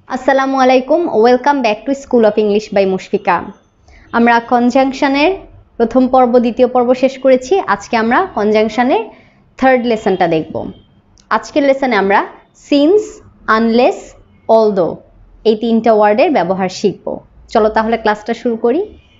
আসসালামু আলাইকুম, welcome back to school of English by Mushfika. আমরা কনজাংশনের প্রথম পর্ব দ্বিতীয় পর্ব শেষ করেছি। আজকে আমরা কনজাংশনের থার্ড লেসনটা দেখব। আজকের লেসনে আমরা সিন্স, আনলেস, অলদো এই তিনটা ওয়ার্ডের ব্যবহার শিখব। চলো তাহলে ক্লাসটা শুরু করি।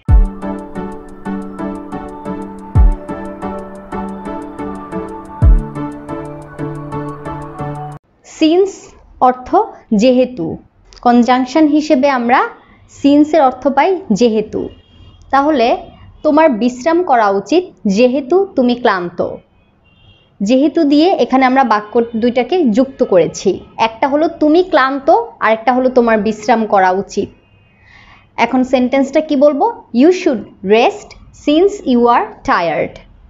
সিন্স অর্থ যেহেতু, কনজাংশন হিসেবে আমরা সিন্সের অর্থ পাই যেহেতু। তাহলে তোমার বিশ্রাম করা উচিত যেহেতু তুমি ক্লান্ত। যেহেতু দিয়ে এখানে আমরা বাক্য দুইটাকে যুক্ত করেছি। একটা হলো তুমি ক্লান্ত, আর একটা হলো তোমার বিশ্রাম করা উচিত। এখন সেন্টেন্সটা কি বলবো? You should rest since you are tired.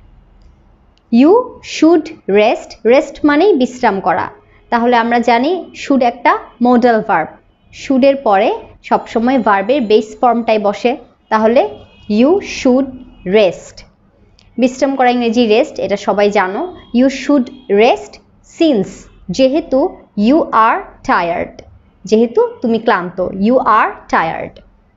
You should rest, rest মানেই বিশ্রাম করা। তাহলে আমরা জানি শুড একটা মডাল ভার্ব। শুডের পরে সবসময় ভার্বের বেস ফর্মটাই বসে। তাহলে ইউ শুড রেস্ট, বিশ্রাম করা ইংরেজি রেস্ট, এটা সবাই জানো। ইউ শুড রেস্ট সিন্স, যেহেতু ইউ আর টায়ার্ড, যেহেতু তুমি ক্লান্ত, ইউ আর টায়ার্ড।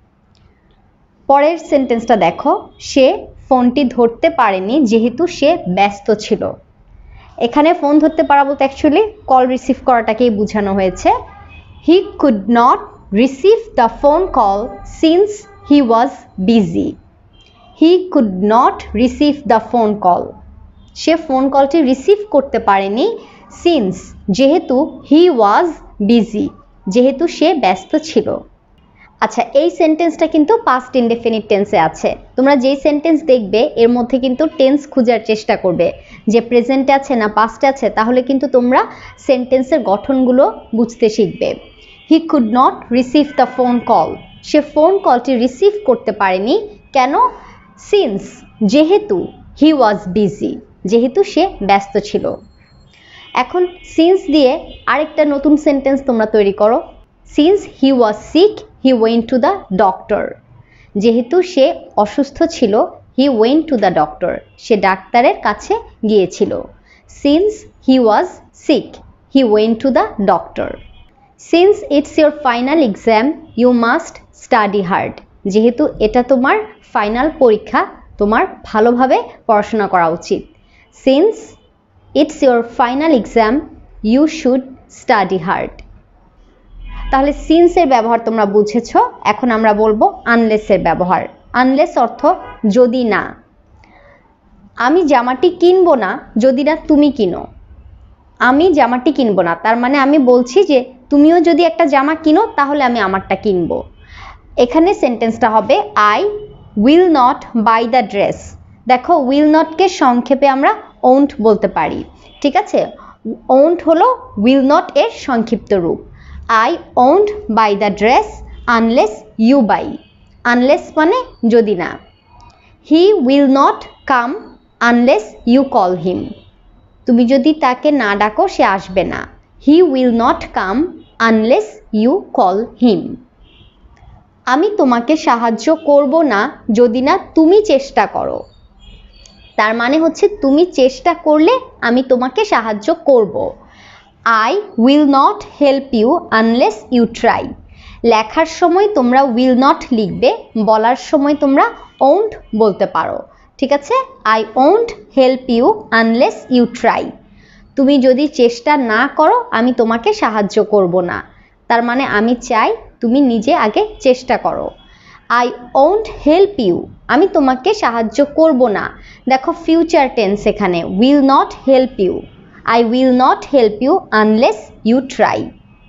পরের সেন্টেন্সটা দেখো, সে ফোনটি ধরতে পারেনি যেহেতু সে ব্যস্ত ছিল। এখানে ফোন ধরতে পারা বলতে অ্যাকচুয়ালি কল রিসিভ করাটাকেই বোঝানো হয়েছে। He could not receive the phone call since he was busy. He could not receive the phone call, সে ফোন কলটি রিসিভ করতে পারেনি সিন্স, যেহেতু হি ওয়াজ বিজি, যেহেতু সে ব্যস্ত ছিল। আচ্ছা, এই সেন্টেন্সটা কিন্তু পাস্ট ইনডেফিনিট টেন্সে আছে। তোমরা যেই সেন্টেন্স দেখবে এর মধ্যে কিন্তু টেন্স খোঁজার চেষ্টা করবে যে প্রেজেন্টে আছে না পাস্টে আছে, তাহলে কিন্তু তোমরা সেন্টেন্সের গঠনগুলো বুঝতে শিখবে। He could not receive the phone call, সে ফোন কলটি রিসিভ করতে পারেনি কেন? সিন্স, যেহেতু হি ওয়াজ বিজি, যেহেতু সে ব্যস্ত ছিল। এখন সিন্স দিয়ে আরেকটা নতুন সেন্টেন্স তোমরা তৈরি করো। Since he was sick he went to the doctor. যেহেতু সে অসুস্থ ছিল, he went to the doctor, সে ডাক্তারের কাছে গিয়েছিল। Since he was sick he went to the doctor. Since it's your final exam you must study hard. যেহেতু এটা তোমার ফাইনাল পরীক্ষা, তোমার ভালোভাবে পড়াশোনা করা উচিত। Since it's your final exam you should study hard. তাহলে সিন্সের ব্যবহার তোমরা বুঝেছ। এখন আমরা বলবো আনলেসের ব্যবহার। আনলেস অর্থ যদি না। আমি জামাটি কিনবো না যদি না তুমি কিনো। আমি জামাটি কিনবো না, তার মানে আমি বলছি যে তুমিও যদি একটা জামা কিনো তাহলে আমি আমারটা কিনবো। এখানে সেন্টেন্সটা হবে I will not buy the dress. দেখো, উইল নটকে সংক্ষেপে আমরা ওন্ট বলতে পারি, ঠিক আছে? ওন্ট হলো উইল নট এর সংক্ষিপ্ত রূপ। I won't buy the dress unless you buy. Unless মানে যদি না। He will not come unless you call him. তুমি যদি তাকে না ডাকো সে আসবে না। He will not come unless you call him. আমি তোমাকে সাহায্য করব না যদি না তুমি চেষ্টা করো। তার মানে হচ্ছে তুমি চেষ্টা করলে আমি তোমাকে সাহায্য করব। I will not help you unless you try. লেখার সময় তোমরা will not লিখবে, বলার সময় তোমরা won't বলতে পারো, ঠিক আছে? I won't help you unless you try. তুমি যদি চেষ্টা না করো আমি তোমাকে সাহায্য করব না। তার মানে আমি চাই তুমি নিজে আগে চেষ্টা করো। I won't help you, আমি তোমাকে সাহায্য করব না। দেখো ফিউচার টেন্স এখানে, will not help you. I will not help you unless you try.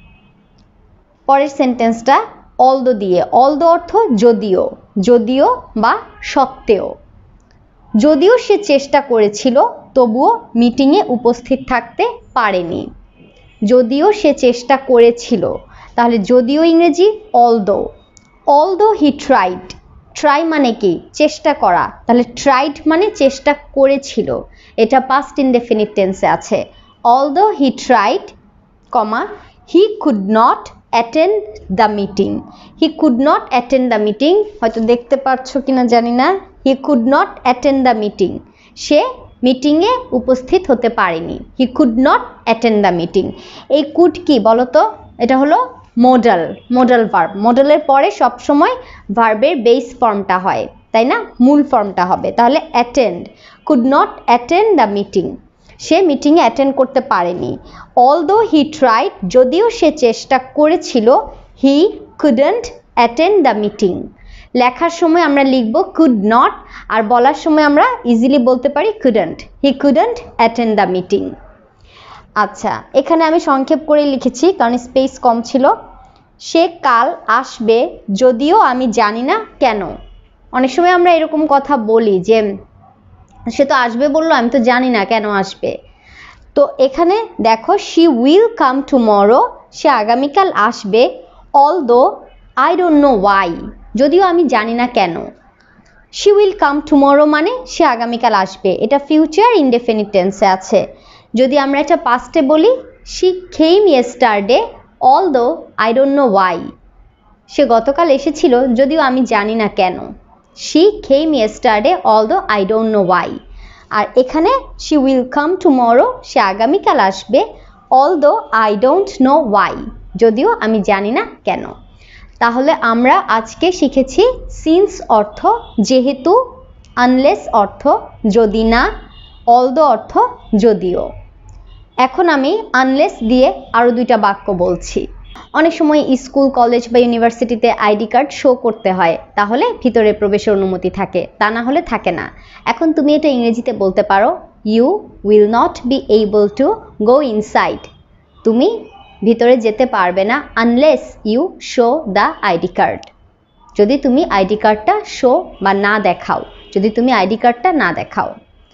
পরের সেন্টেন্সটা অলদো দিয়ে। অলদো অর্থ যদিও, যদিও বা সত্ত্বেও। যদিও সে চেষ্টা করেছিল তবুও মিটিংয়ে উপস্থিত থাকতে পারেনি। যদিও সে চেষ্টা করেছিল, তাহলে যদিও ইংরেজি although. Although he tried. Try মানে কি? চেষ্টা করা। তাহলে ট্রাইড মানে চেষ্টা করেছিল, এটা পাস্ট ইনডেফিনিট টেন্সে আছে। Although he tried, he could not attend the meeting. He could not attend the meeting. হয়তো দেখতে পাচ্ছ কিনা জানি না। He could not attend the meeting. সে মিটিংয়ে উপস্থিত হতে পারেনি। He could not attend the meeting. এই could কি বলো তো? এটা হলো মডাল, মডাল ভার্ব, মডালের পরে সবসময় ভার্বের বেস ফর্মটা হয়, তাই না, মূল ফর্মটা হবে। তাহলে attend, could not attend the meeting, সে মিটিংয়ে অ্যাটেন্ড করতে পারেনি। অলদো হি ট্রাইড, যদিও সে চেষ্টা করেছিল, he couldn't attend the meeting. লেখার সময় আমরা লিখব কুড নট, আর বলার সময় আমরা ইজিলি বলতে পারি couldn't, he couldn't attend the meeting. আচ্ছা, এখানে আমি সংক্ষেপ করে লিখেছি কারণ স্পেস কম ছিল। সে কাল আসবে যদিও আমি জানি না কেন। অনেক সময় আমরা এরকম কথা বলি যে সে তো আসবে বললো, আমি তো জানি না কেন আসবে। তো এখানে দেখো শি উইল কাম টুমরো, সে আগামীকাল আসবে। Although I don't know why, যদিও আমি জানি না কেন। শি উইল কাম টুমরো মানে সে আগামীকাল আসবে, এটা ফিউচার ইনডেফিনিট টেন্সে আছে। যদি আমরা এটা পাস্টে বলি, she came yesterday although I don't know why, সে গতকাল এসেছিল যদিও আমি জানি না কেন। She came yesterday although I don't know why. আর এখানে শি উইল কাম টুমরো, সে আগামীকাল আসবে। Although I don't know why, যদিও আমি জানি না কেন। তাহলে আমরা আজকে শিখেছি সিন্স অর্থ যেহেতু, আনলেস অর্থ যদি না, অলদো অর্থ যদিও। এখন আমি আনলেস দিয়ে আরও দুইটা বাক্য বলছি। অনেক সময় স্কুল, কলেজ বা ইউনিভার্সিটিতে আইডি কার্ড শো করতে হয়, তাহলে ভিতরে প্রবেশের অনুমতি থাকে, তা না হলে থাকে না। এখন তুমি এটা ইংরেজিতে বলতে পারো, you will not be able to go inside, তুমি ভিতরে যেতে পারবে না unless you show the ID card, যদি তুমি আইডি কার্ডটা শো বা না দেখাও, যদি তুমি আইডি কার্ডটা না দেখাও।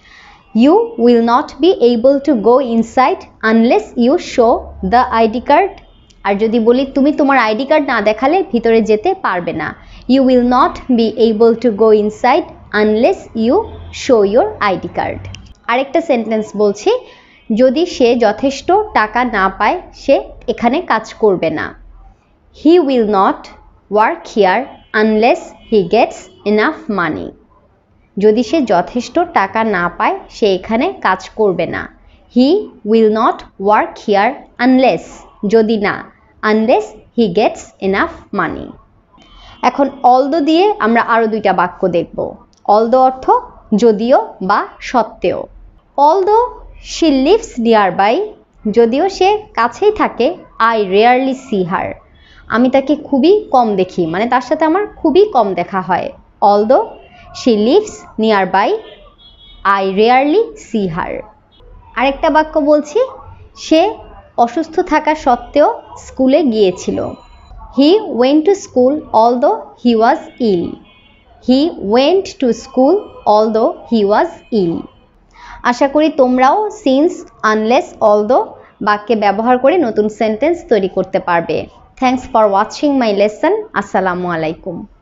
You will not be able to go inside unless you show the ID card. আর যদি বলি তুমি তোমার আইডি কার্ড না দেখালে ভিতরে যেতে পারবে না, You will not be able to go inside unless you show your ID card. আরেকটা সেন্টেন্স বলছি, যদি সে যথেষ্ট টাকা না পায় সে এখানে কাজ করবে না। He will not work here unless he gets enough money. যদি সে যথেষ্ট টাকা না পায় সে এখানে কাজ করবে না। He will not work here unless, যদি না, unless he gets enough money. এখন অলদো দিয়ে আমরা আরও দুইটা বাক্য দেখব। অলদো অর্থ যদিও বা সত্ত্বেও। Although she lives nearby, যদিও সে কাছেই থাকে, আই রেয়ারলি সি হার, আমি তাকে খুবই কম দেখি, মানে তার সাথে আমার খুবই কম দেখা হয়। Although she lives nearby, I rarely see her. আরেকটা বাক্য বলছি, সে অসুস্থ থাকা সত্ত্বেও স্কুলে গিয়েছিল। He went to school although he was ill. He went to school although he was ill. আশা করি তোমরাও সিন্স, আনলেস, অলদো বাক্যে ব্যবহার করে নতুন সেন্টেন্স তৈরি করতে পারবে। Thanks for watching my lesson. আসসালামু আলাইকুম।